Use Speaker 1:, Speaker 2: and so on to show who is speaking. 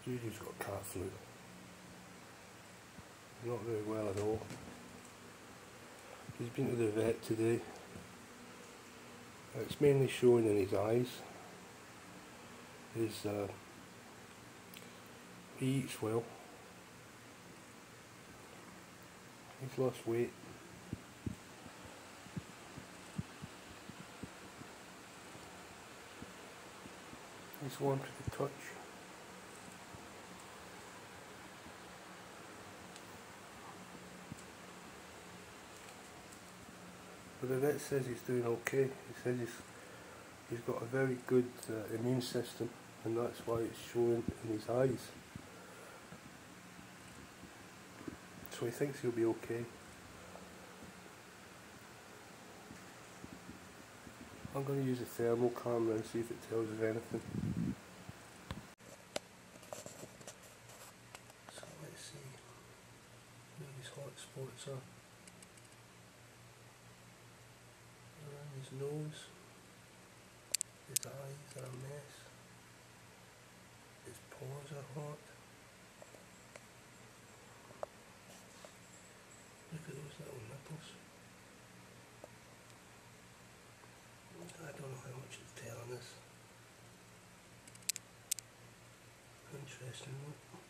Speaker 1: JuJu's got cat flu. Not very well at all. He's been to the vet today. It's mainly showing in his eyes. He eats well. He's lost weight. He's warm to the touch. But the vet says he's doing okay. He says he's got a very good immune system, and that's why it's showing in his eyes. So he thinks he'll be okay. I'm going to use a thermal camera and see if it tells us anything. So let's see where his hot spots are. Around his nose. His eyes are a mess. His paws are hot. Look at those little nipples. I don't know how much it's telling us. Interesting, look.